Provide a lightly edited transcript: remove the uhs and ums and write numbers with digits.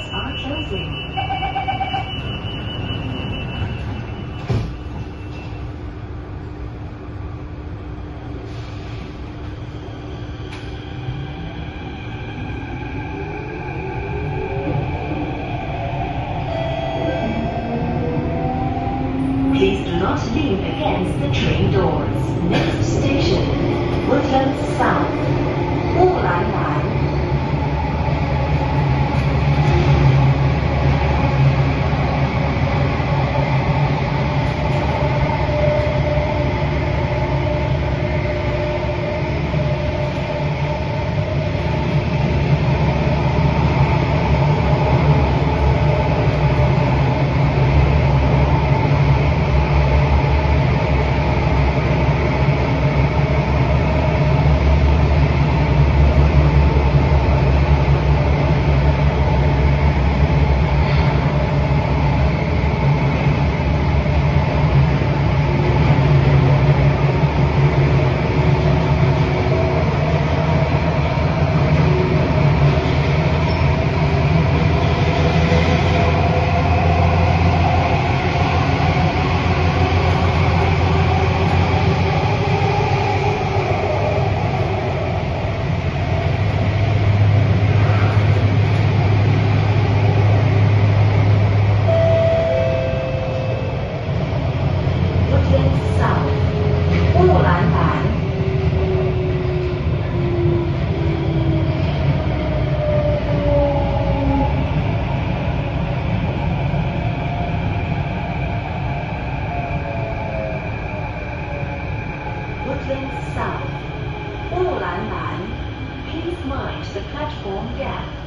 doors are closing. Please do not lean against the train doors. Next station, Woodlands South, 乌兰兰。Woodlands South, 乌兰兰. Please mind the platform gap.